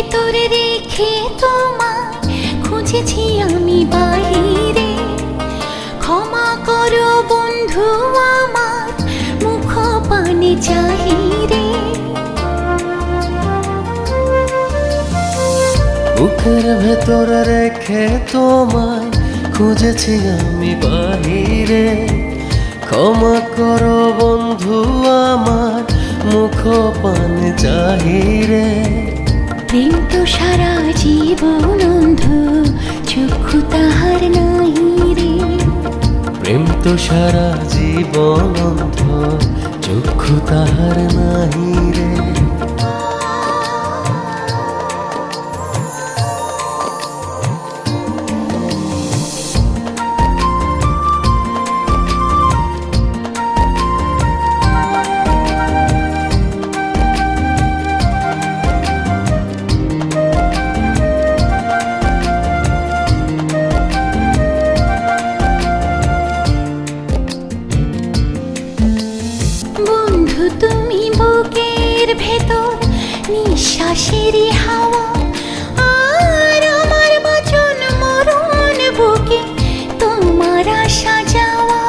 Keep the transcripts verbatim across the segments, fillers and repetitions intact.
ভেতরে রেখে তোমায় খুঁজেছি আমি বাইরে। ক্ষমা করো বন্ধু আমার মুখ পানে চাহিরে। বুকের ভেতরে রেখে তোমায় খুঁজেছি আমি বাহিরে। ক্ষমা করো বন্ধু আমার মুখ পানে চাহিরে। প্রেম তো সারা জীবন অন্ধ চক্ষু তাহার নাহি রে। প্রেম তো সারা জীবন অন্ধ চক্ষু তাহার নাহি রে। বন্ধু তুমি বুকের ভেতর নিঃশ্বাসেরই হাওয়া, আর আমার বচন মরণ বুকে তোমার আসা যাওয়া।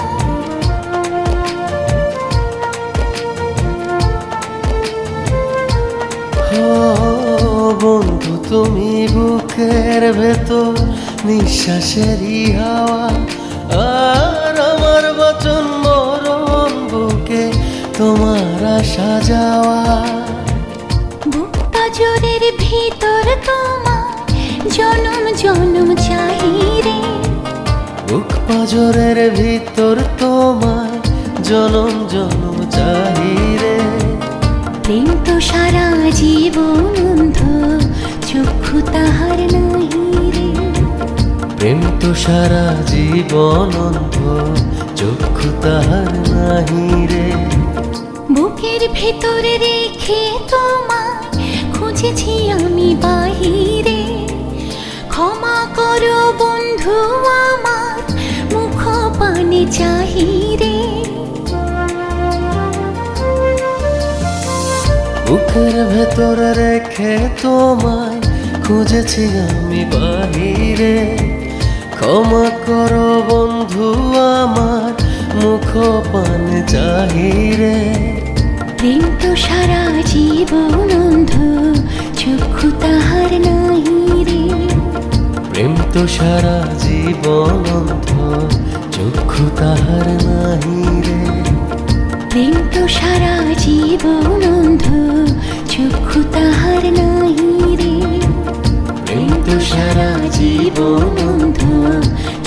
বন্ধু তুমি বুকের ভেতর নিঃশ্বাসেরই হাওয়া, আর আমার বচন মরণ বুকে তোমার আসা যাওয়া। বুক পাজরের ভিতর তোমার জনম জনম চাহিরে। বুক পাজরের ভিতর তোমার জনম জনম চাহিরে। প্রেম তো সারা জীবন অন্ধ চক্ষু তাহার নাহি রে। প্রেম তো সারা জীবন অন্ধ চক্ষু তাহার নাহি রে। বুকের ভেতরে রেখে তোমায় খুঁজেছি আমি বাহিরে। ক্ষমা করো বন্ধু আমার মুখ পানে চাহিরে। বুকের ভেতরে রেখে তোমায় খুঁজেছি আমি বাহিরে। ক্ষমা করো বন্ধু আমার মুখ পানে চাহিরে। প্রেম তো সারা জীবন অন্ধ চক্ষু তাহার নাহি রে। প্রেম তো সারা জীবন অন্ধ চক্ষু তাহার নাহি রে। প্রেম তো সারা জীবন অন্ধ চক্ষু তাহার নাহি রে। প্রেম তো সারা জীবন অন্ধ